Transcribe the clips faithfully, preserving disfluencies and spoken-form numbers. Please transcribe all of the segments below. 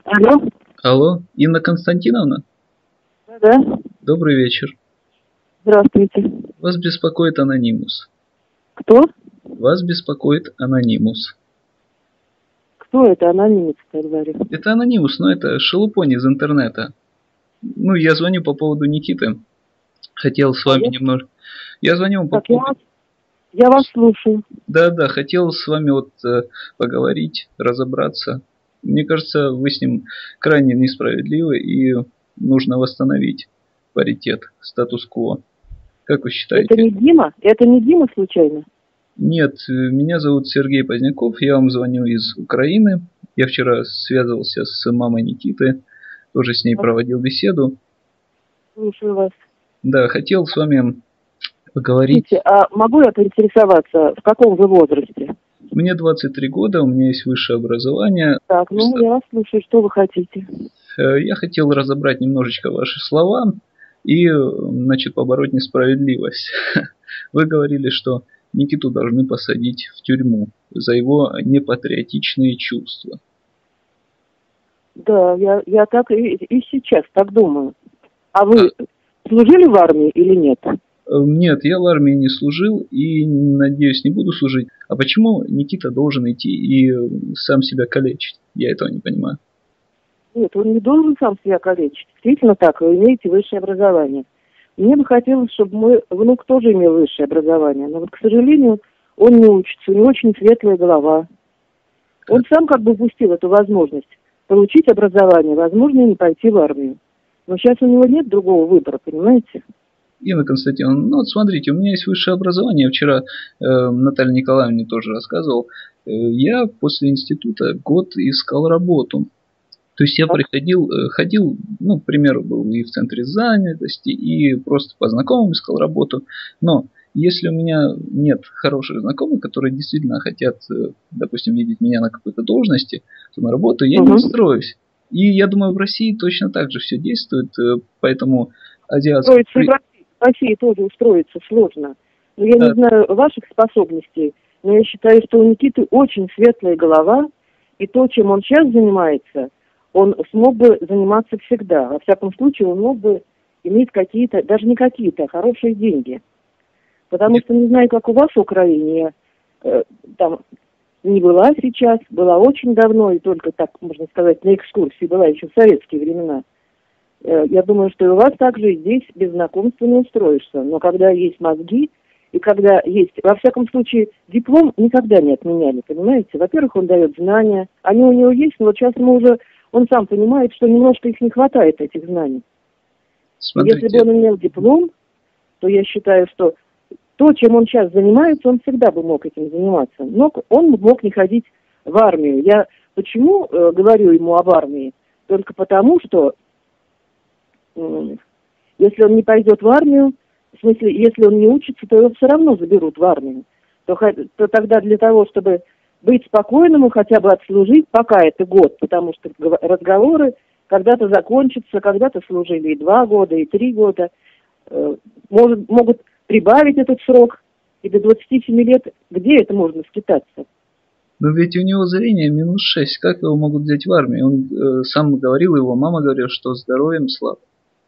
Алло. Алло, Инна Константиновна? Да-да. Добрый вечер. Здравствуйте. Вас беспокоит анонимус. Кто? Вас беспокоит анонимус. Кто это анонимец, я говорю? Это анонимус, но это шелупонь из интернета. Ну, я звоню по поводу Никиты. Хотел с вами Алло. немного... Я звоню вам по Так, я поводу... вас, я вас слушаю. Да-да, хотел с вами вот э, поговорить, разобраться. Мне кажется, вы с ним крайне несправедливы и нужно восстановить паритет, статус-кво. Как вы считаете? Это не Дима? Это не Дима случайно? Нет, э, меня зовут Сергей Поздняков, я вам звоню из Украины. Я вчера связывался с мамой Никиты, тоже с ней Так, проводил беседу. слушаю вас. Да, хотел с вами поговорить. Слушайте, а могу я поинтересоваться, в каком вы возрасте? Мне двадцать три года, у меня есть высшее образование. Так, ну Просто, я вас слушаю, что вы хотите? э, Я хотел разобрать немножечко ваши слова и, э, значит, побороть несправедливость. Вы говорили, что Никиту должны посадить в тюрьму за его непатриотичные чувства. Да, я, я так и, и сейчас так думаю. А А, вы служили в армии или нет? э, Нет, я в армии не служил и, надеюсь, не буду служить. А почему Никита должен идти и э, сам себя калечить? Я этого не понимаю. Нет, он не должен сам себя калечить. Действительно так, вы имеете высшее образование. Мне бы хотелось, чтобы мой внук тоже имел высшее образование. Но вот, к сожалению, он не учится, у него очень светлая голова. Он сам как бы упустил эту возможность получить образование, возможно, и не пойти в армию. Но сейчас у него нет другого выбора, понимаете? Инна Константиновна, ну вот смотрите, у меня есть высшее образование. Я вчера э, Наталье Николаевне тоже рассказывал. Э, я после института год искал работу. То есть я Так. приходил, э, ходил, ну, к примеру, был и в центре занятости, и просто по знакомым искал работу. Но если у меня нет хороших знакомых, которые действительно хотят, э, допустим, видеть меня на какой-то должности, то на работу я не Угу. устроюсь. И я думаю, в России точно так же все действует, э, поэтому азиатские... Устроиться и в России, в России тоже устроиться сложно. Но я не Да, знаю ваших способностей, но я считаю, что у Никиты очень светлая голова, и то, чем он сейчас занимается, он смог бы заниматься всегда. Во всяком случае, он мог бы иметь какие-то, даже не какие-то, а хорошие деньги. Потому что не знаю, как у вас в Украине, я э, там не была сейчас, была очень давно, и только так, можно сказать, на экскурсии была еще в советские времена. Э, я думаю, что и у вас также и здесь без знакомства не устроишься. Но когда есть мозги, и когда есть, во всяком случае, диплом никогда не отменяли, понимаете? Во-первых, он дает знания, они у него есть, но вот сейчас ему уже, он сам понимает, что немножко их не хватает, этих знаний. смотрите. Если бы он имел диплом, то я считаю, что то, чем он сейчас занимается, он всегда бы мог этим заниматься. Но он мог не ходить в армию. Я почему э, говорю ему об армии? Только потому, что э, если он не пойдет в армию, в смысле, если он не учится, то его все равно заберут в армию. То, то тогда для того, чтобы быть спокойным и хотя бы отслужить, пока это год, потому что разговоры когда-то закончатся, когда-то служили и два года, и три года, э, может, могут прибавить этот срок, и до двадцати семи лет, где это можно скитаться? Но ведь у него зрение минус шесть. Как его могут взять в армию? Он э, сам говорил, его мама говорила, что здоровьем слаб.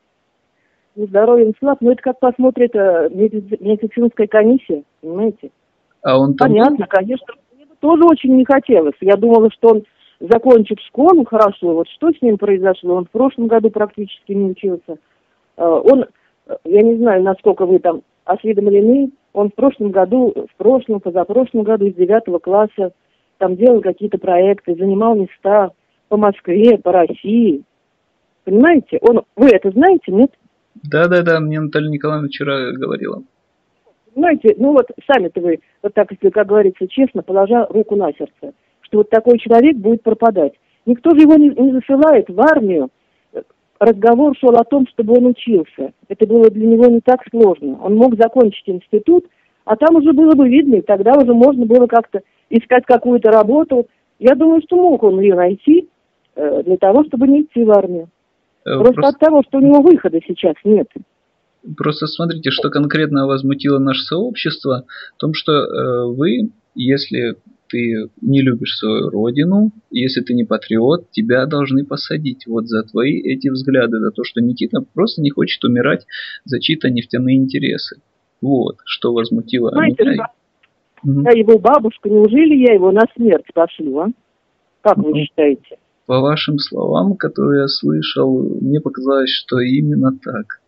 Ну, здоровьем слаб, но это как посмотрит э, меди- медицинская комиссия, понимаете? А он там Понятно, был? конечно. Мне бы тоже очень не хотелось. Я думала, что он закончит школу хорошо. Вот что с ним произошло? Он в прошлом году практически не учился. Э, он, я не знаю, насколько вы там осведомлены, он в прошлом году, в прошлом, позапрошлом году из девятого класса там делал какие-то проекты, занимал места по Москве, по России. Понимаете? Он, вы это знаете, нет? Да-да-да, мне Наталья Николаевна вчера говорила. Понимаете, ну вот сами-то вы, вот так, если, как говорится, честно, положа руку на сердце, что вот такой человек будет пропадать. Никто же его не, не засылает в армию. Разговор шел о том, чтобы он учился. Это было для него не так сложно. Он мог закончить институт, а там уже было бы видно, и тогда уже можно было как-то искать какую-то работу. Я думаю, что мог он ее найти э, для того, чтобы не идти в армию. Э, Просто, Просто, от того, что у него выхода сейчас нет. просто смотрите, что конкретно возмутило наше сообщество, в том, что э, вы, если ты не любишь свою родину, если ты не патриот, тебя должны посадить вот за твои эти взгляды, за то, что Никита просто не хочет умирать за чьи-то нефтяные интересы. Вот, что возмутило Знаете, меня. Я его бабушка, неужели я его на смерть пошлю, а? Как вы ну, считаете? По вашим словам, которые я слышал, мне показалось, что именно так.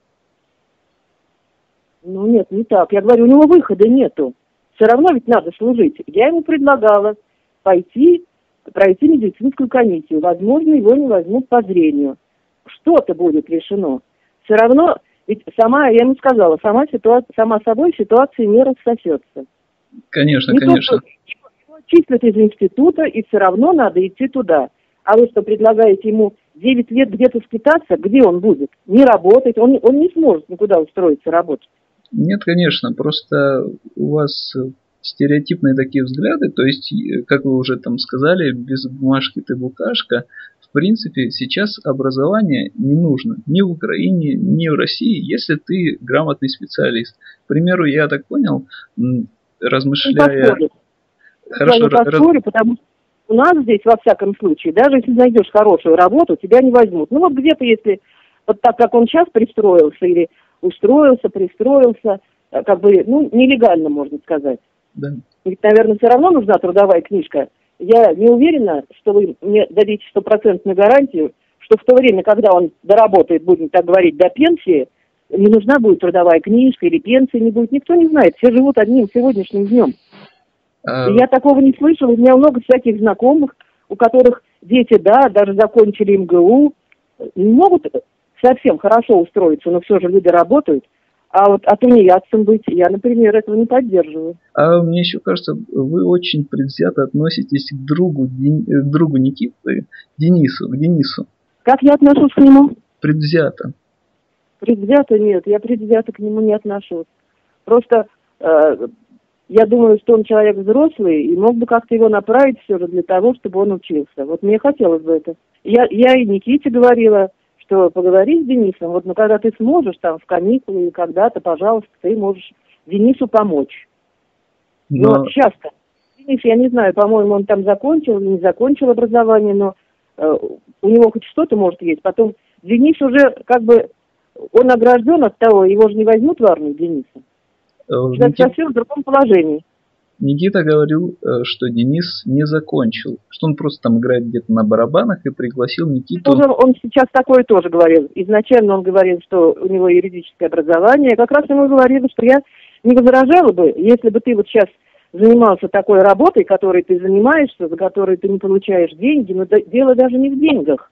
Ну нет, не так. Я говорю, у него выхода нету. Все равно ведь надо служить. Я ему предлагала пойти, пройти медицинскую комиссию. Возможно, его не возьмут по зрению. Что-то будет решено. Все равно, ведь сама, я ему сказала, сама, ситуация, сама собой ситуация не рассосется. Конечно, не конечно. То, его числят из института, и все равно надо идти туда. А вы что, предлагаете ему девять лет где-то скитаться? Где он будет? Не работать? Он, он не сможет никуда устроиться работать. Нет, конечно, просто у вас стереотипные такие взгляды, то есть, как вы уже там сказали, без бумажки ты букашка. В принципе, сейчас образование не нужно ни в Украине, ни в России, если ты грамотный специалист. К примеру, я так понял, размышляя... Не Хорошо, я не поспорю, раз... потому что у нас здесь, во всяком случае, даже если найдешь хорошую работу, тебя не возьмут. Ну вот где-то, если вот так, как он сейчас пристроился, или устроился, пристроился, как бы, ну, нелегально, можно сказать. Да. Ведь, наверное, все равно нужна трудовая книжка. Я не уверена, что вы мне дадите стопроцентную гарантию, что в то время, когда он доработает, будем так говорить, до пенсии, не нужна будет трудовая книжка или пенсии не будет. Никто не знает. Все живут одним сегодняшним днем. А... Я такого не слышала. У меня много всяких знакомых, у которых дети, да, даже закончили эм гэ у, не могут совсем хорошо устроиться, но все же люди работают. А вот а тунеядцем быть, я, например, этого не поддерживаю. А мне еще кажется, вы очень предвзято относитесь к другу, к другу Никиты, Денису, к Денису. Как я отношусь к нему? Предвзято. Предвзято нет, я предвзято к нему не отношусь. Просто э, я думаю, что он человек взрослый, и мог бы как-то его направить все же для того, чтобы он учился. Вот мне хотелось бы это. Я, я и Никите говорила, что поговори с Денисом, вот, ну, когда ты сможешь, там, в каникулы или когда-то, пожалуйста, ты можешь Денису помочь. Но, но сейчас-то, Денис, я не знаю, по-моему, он там закончил или не закончил образование, но э, у него хоть что-то может есть. Потом Денис уже, как бы, он награжден от того, его же не возьмут в армию, Дениса. Сейчас Никита... совсем в другом положении. Никита говорил, что Денис не закончил, что он просто там играет где-то на барабанах и пригласил Никиту. Он, он сейчас такое тоже говорил. Изначально он говорил, что у него юридическое образование. Я как раз ему говорила, что я не возражала бы, если бы ты вот сейчас занимался такой работой, которой ты занимаешься, за которой ты не получаешь деньги, но дело даже не в деньгах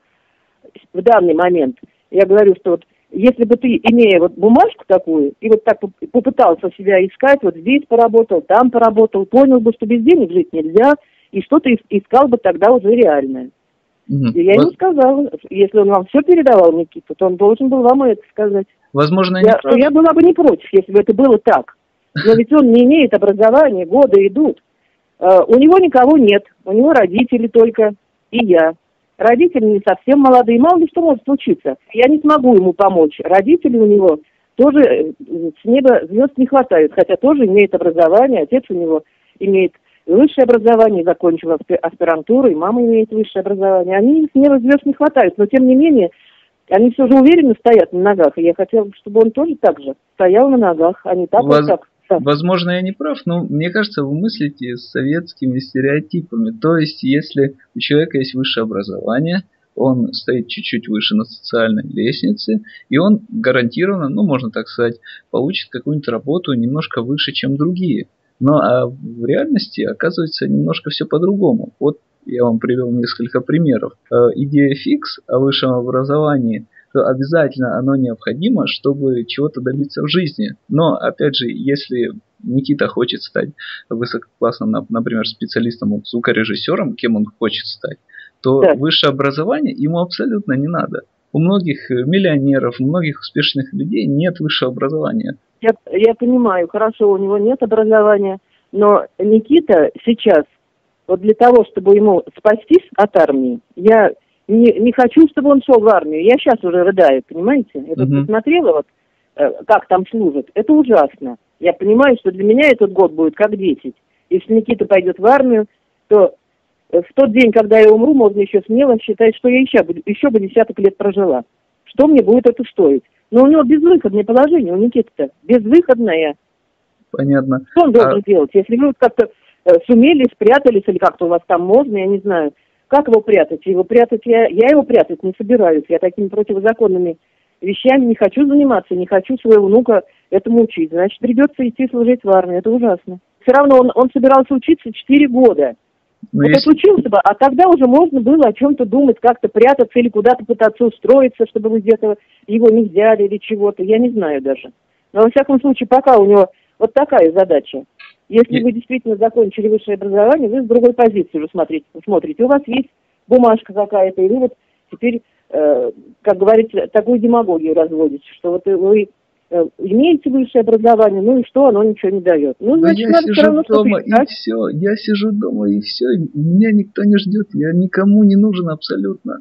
в данный момент. Я говорю, что вот если бы ты, имея вот бумажку такую, и вот так попытался себя искать, вот здесь поработал, там поработал, понял бы, что без денег жить нельзя, и что-то искал бы тогда уже реальное. Mm-hmm. И я ему сказала, если он вам все передавал, Никита, то он должен был вам это сказать. Возможно, я, я, я была бы не против, если бы это было так. Но ведь он не имеет образования, годы идут. Uh, у него никого нет, у него родители только, и я. Родители не совсем молодые, мало ли что может случиться. Я не смогу ему помочь. Родители у него тоже с неба звезд не хватает, хотя тоже имеет образование. Отец у него имеет высшее образование, закончил аспирантуру, и мама имеет высшее образование. Они с неба звезд не хватает, но тем не менее, они все же уверенно стоят на ногах. И я хотела, чтобы он тоже так же стоял на ногах, а не так Воз... вот так. Да. Возможно, я не прав, но мне кажется, вы мыслите с советскими стереотипами. То есть, если у человека есть высшее образование, он стоит чуть-чуть выше на социальной лестнице, и он гарантированно, ну, можно так сказать, получит какую-нибудь работу немножко выше, чем другие. Но а в реальности оказывается немножко все по-другому. Вот я вам привел несколько примеров. Идея фикс о высшем образовании, то обязательно оно необходимо, чтобы чего-то добиться в жизни. Но, опять же, если Никита хочет стать высококлассным, например, специалистом, звукорежиссером, кем он хочет стать, то да. Высшее образование ему абсолютно не надо. У многих миллионеров, у многих успешных людей нет высшего образования. Я, я понимаю, хорошо, у него нет образования, но Никита сейчас, вот для того, чтобы ему спастись от армии, я... Не, не хочу, чтобы он шел в армию. Я сейчас уже рыдаю, понимаете? Я тут uh-huh. посмотрела, вот, э, как там служат. Это ужасно. Я понимаю, что для меня этот год будет как десять. Если Никита пойдет в армию, то в тот день, когда я умру, можно еще смело считать, что я еще, еще бы десяток лет прожила. Что мне будет это стоить? Но у него безвыходное положение, у Никиты-то безвыходное. Понятно. Что он должен а... делать? Если вы как-то э, сумели, спрятались, или как-то у вас там можно, я не знаю. Как его прятать? Его прятать я, я его прятать не собираюсь. Я такими противозаконными вещами не хочу заниматься, не хочу своего внука этому учить. Значит, придется идти служить в армии. Это ужасно. Все равно он, он собирался учиться четыре года. Но вот если... отучился бы, а тогда уже можно было о чем-то думать, как-то прятаться или куда-то пытаться устроиться, чтобы вы где-то его не взяли или чего-то. Я не знаю даже. Но во всяком случае, пока у него вот такая задача. Если вы действительно закончили высшее образование, вы с другой позиции уже смотрите, смотрите. У вас есть бумажка какая-то, и вы вот теперь, э, как говорится, такую демагогию разводите, что вот вы э, имеете высшее образование, ну и что, оно ничего не дает. Ну, значит, я надо все равно дома, и все, я сижу дома, и все, меня никто не ждет, я никому не нужен абсолютно.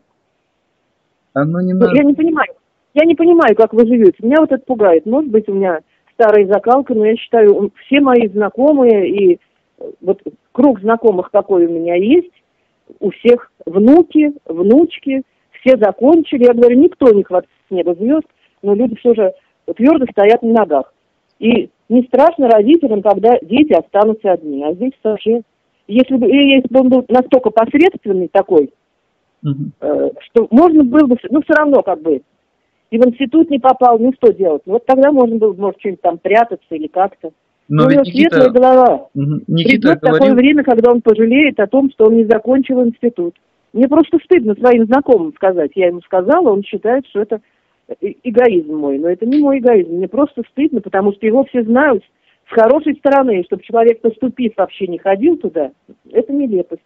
Оно не надо. Я не понимаю, я не понимаю, как вы живете. Меня вот это пугает. Может быть, у меня старая закалка, но я считаю, все мои знакомые и вот круг знакомых, какой у меня есть, у всех внуки, внучки, все закончили. Я говорю, никто не хватает с неба звезд, но люди все же твердо стоят на ногах. И не страшно родителям, когда дети останутся одни. А здесь вообще, если бы, если бы он был настолько посредственный такой, uh-huh. э, что можно было бы, ну все равно как бы, и в институт не попал, ну что делать? Ну, вот тогда можно было, может, что-нибудь там прятаться или как-то. Но, Но у него Никита... светлая голова. Угу. Придет говорил... такое время, когда он пожалеет о том, что он не закончил институт. Мне просто стыдно своим знакомым сказать. Я ему сказала, он считает, что это эгоизм мой. Но это не мой эгоизм. Мне просто стыдно, потому что его все знают с хорошей стороны. Чтобы человек, поступив, вообще не ходил туда, это нелепость.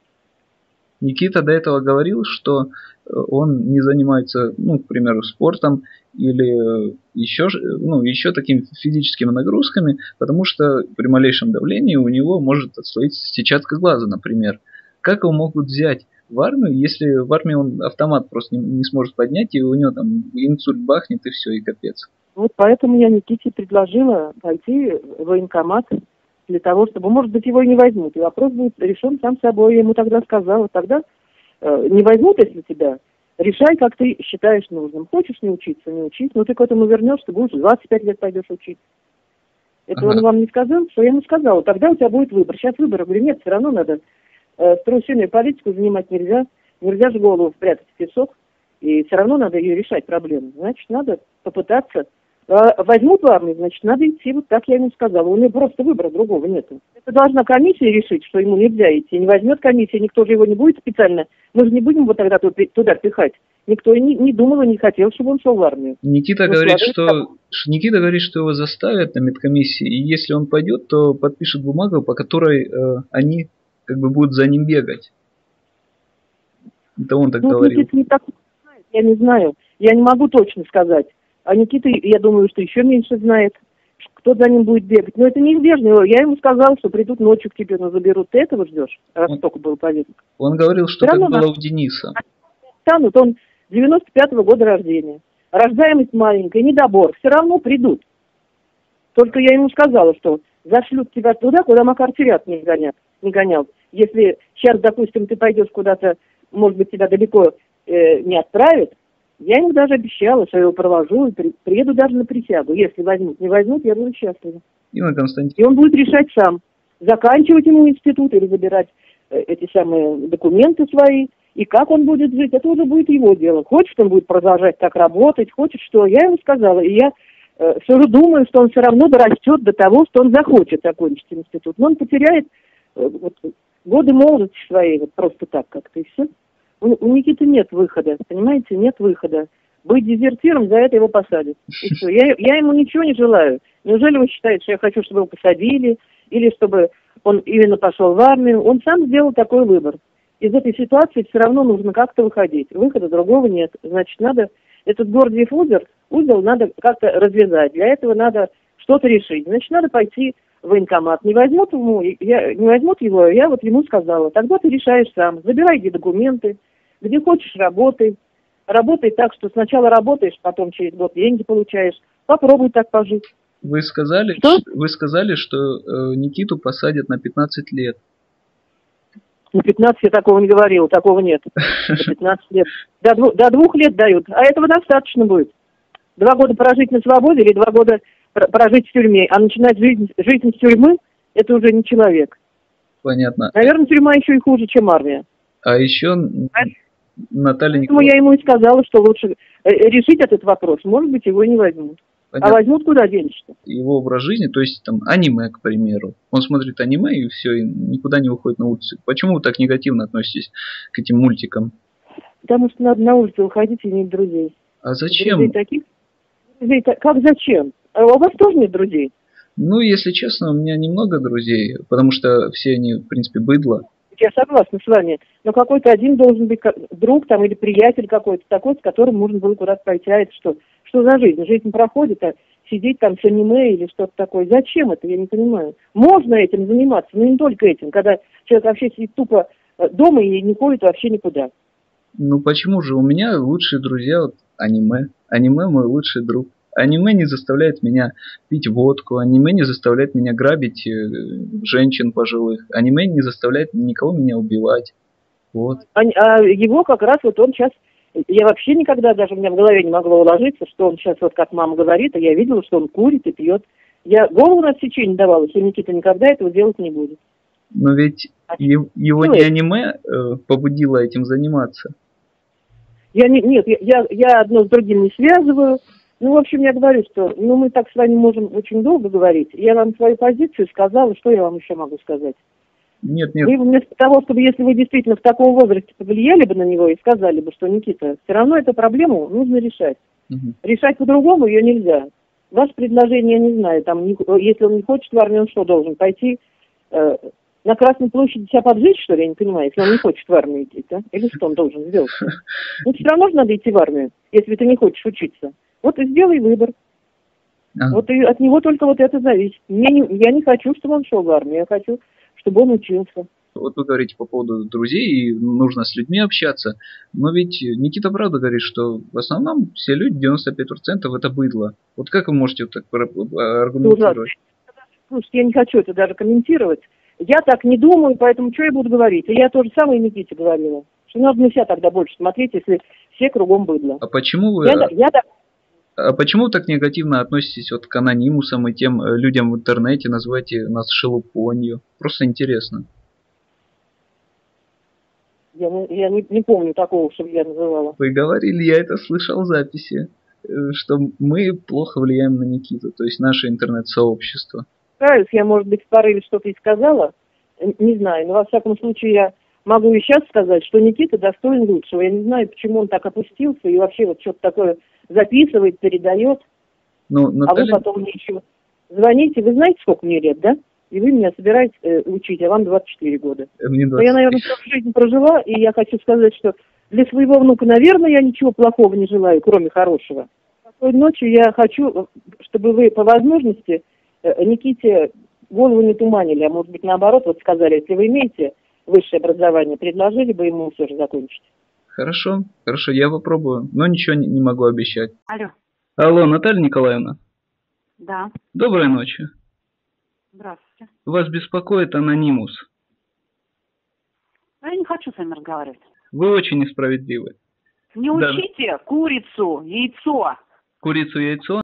Никита до этого говорил, что он не занимается, ну, к примеру, спортом или еще, ну, еще такими физическими нагрузками, потому что при малейшем давлении у него может отслоить сетчатка глаза, например. Как его могут взять в армию, если в армии он автомат просто не, не сможет поднять, и у него там инсульт бахнет, и все, и капец. Вот поэтому я Никите предложила пойти в военкомат, для того, чтобы, может быть, его и не возьмут. И вопрос будет решен сам собой. Я ему тогда сказала, тогда э, не возьмут, если тебя, решай, как ты считаешь нужным. Хочешь не учиться, не учись, но ты к этому вернешься, ты будешь двадцать пять лет пойдешь учиться. Это ага. Он вам не сказал, что я ему сказала. Тогда у тебя будет выбор. Сейчас выбора, говорю, нет, все равно надо э, страусиную политику занимать нельзя. Нельзя же голову спрятать в песок. И все равно надо ее решать, проблему. Значит, надо попытаться. Возьмут в армию, значит, надо идти, вот так я ему сказала. У него просто выбора другого нету. Это должна комиссия решить, что ему нельзя идти. Не возьмет комиссия, никто же его не будет специально. Мы же не будем его тогда туда пихать. Никто не, не думал и не хотел, чтобы он шел в армию. Никита говорит, что, Никита говорит, что его заставят на медкомиссии, и если он пойдет, то подпишет бумагу, по которой э, они как бы будут за ним бегать. Это он так ну, говорил. Никита не так знает, я не знаю. Я не могу точно сказать. А Никита, я думаю, что еще меньше знает, кто за ним будет бегать. Но это неизбежно. Я ему сказала, что придут ночью к тебе, но заберут. Ты этого ждешь? Раз столько было повесток. Он говорил, что так было у Дениса. Станут, он девяносто пятого года рождения. Рождаемость маленькая, недобор. Все равно придут. Только я ему сказала, что зашлют тебя туда, куда Макар Терят не гонят, не гонял. Если сейчас, допустим, ты пойдешь куда-то, может быть, тебя далеко э, не отправят, я ему даже обещала, что я его провожу и при, приеду даже на присягу. Если возьмут, не возьмут, я буду счастлива. Инна Константиновна. И он будет решать сам, заканчивать ему институт или забирать э, эти самые документы свои. И как он будет жить, это уже будет его дело. Хочет, он будет продолжать так работать, хочет, что. Я ему сказала, и я э, все же думаю, что он все равно дорастет до того, что он захочет закончить институт. Но он потеряет э, вот, годы молодости своей, вот просто так как-то, и все. У, у Никиты нет выхода, понимаете, нет выхода. Быть дезертиром, за это его посадят. И все. Я, я ему ничего не желаю. Неужели вы считаете, что я хочу, чтобы его посадили, или чтобы он именно пошел в армию? Он сам сделал такой выбор. Из этой ситуации все равно нужно как-то выходить. Выхода другого нет. Значит, надо этот Гордиев узел, узел надо как-то развязать. Для этого надо что-то решить. Значит, надо пойти в военкомат. Не возьмут ему, я, не возьмут его, я вот ему сказала. Тогда ты решаешь сам. Забирай где документы, где хочешь работай. Работай так, что сначала работаешь, потом через год деньги получаешь. Попробуй так пожить. Вы сказали, что? Вы сказали, что э, Никиту посадят на пятнадцать лет. На пятнадцать я такого не говорила, такого нет. До пятнадцати лет. До, дву, до двух лет дают, а этого достаточно будет. Два года прожить на свободе или два года прожить в тюрьме, а начинать жизнь, жизнь с тюрьмы, это уже не человек. Понятно. Наверное, тюрьма еще и хуже, чем армия. А еще, Наталья Николаевна... Поэтому я ему и сказала, что лучше решить этот вопрос. Может быть, его и не возьмут. Понятно. А возьмут, куда денешься? Его образ жизни, то есть там аниме, к примеру. Он смотрит аниме и все, и никуда не выходит на улицу. Почему вы так негативно относитесь к этим мультикам? Потому что надо на улицу выходить и иметь друзей. А зачем? Друзей таких? Друзей, как зачем? А у вас тоже нет друзей? Ну, если честно, у меня немного друзей, потому что все они, в принципе, быдло. Я согласна с вами, но какой-то один должен быть друг там или приятель какой-то такой, с которым можно было куда-то пойти. А это что? Что за жизнь? Жизнь проходит, а сидеть там с аниме или что-то такое. Зачем это? Я не понимаю. Можно этим заниматься, но не только этим, когда человек вообще сидит тупо дома и не ходит вообще никуда. Ну почему же? У меня лучшие друзья вот, аниме. Аниме мой лучший друг. Аниме не заставляет меня пить водку, аниме не заставляет меня грабить э, женщин пожилых, аниме не заставляет никого меня убивать. Вот. А, а его как раз вот он сейчас, я вообще никогда даже у меня в голове не могло уложиться, что он сейчас вот как мама говорит, а я видела, что он курит и пьет. Я голову на отсечение давала, что Никита никогда этого делать не будет. Но ведь а его, его не аниме э, побудило этим заниматься. Я не, нет, я, я одно с другим не связываю. Ну, в общем, я говорю, что ну, мы так с вами можем очень долго говорить. Я вам свою позицию сказала, что я вам еще могу сказать? Нет, нет. Вы вместо того, чтобы, если вы действительно в таком возрасте повлияли бы на него и сказали бы, что, Никита, все равно эту проблему нужно решать. Угу. Решать по-другому ее нельзя. Ваше предложение, я не знаю, там, если он не хочет в армию, он что, должен пойти э, на Красной площади себя поджечь, что ли, я не понимаю, если он не хочет в армию идти, да? Или что он должен сделать? Ну, все равно же надо идти в армию, если ты не хочешь учиться. Вот и сделай выбор. А. Вот и от него только вот это зависит. Мне не, я не хочу, чтобы он шел в армию, я хочу, чтобы он учился. Вот вы говорите по поводу друзей, и нужно с людьми общаться. Но ведь Никита правда говорит, что в основном все люди, девяносто пять процентов это быдло. Вот как вы можете вот так аргументировать? Слушайте, я не хочу это даже комментировать. Я так не думаю, поэтому что я буду говорить? И я тоже самое Никите говорила. Что надо на себя тогда больше смотреть, если все кругом быдло. А почему вы... Я, я, А почему вы так негативно относитесь вот к анонимусам и тем людям в интернете, называете нас шелупонью? Просто интересно. Я, я не, не помню такого, чтобы я называла. Вы говорили, я это слышал в записи, что мы плохо влияем на Никиту, то есть наше интернет-сообщество. Каюсь, я, может быть, в порыве что-то и сказала, не знаю, но во всяком случае я могу и сейчас сказать, что Никита достоин лучшего. Я не знаю, почему он так опустился и вообще вот что-то такое записывает, передает, ну, Наталья... а вы потом мне еще звоните. Вы знаете, сколько мне лет, да? И вы меня собираетесь э, учить, а вам двадцать четыре года. Мне двадцать четыре. Но я, наверное, всю жизнь прожила, и я хочу сказать, что для своего внука, наверное, я ничего плохого не желаю, кроме хорошего. Такой ночью я хочу, чтобы вы по возможности э, Никите голову не туманили, а может быть, наоборот, вот сказали, если вы имеете высшее образование, предложили бы ему все же закончить. Хорошо, хорошо, я попробую, но ничего не, не могу обещать. Алло. Алло, Наталья Николаевна. Да. Доброй ночи. Здравствуйте. Вас беспокоит анонимус. Я не хочу с вами разговаривать. Вы очень несправедливы. Не учите да. курицу, яйцо. Курицу, яйцо?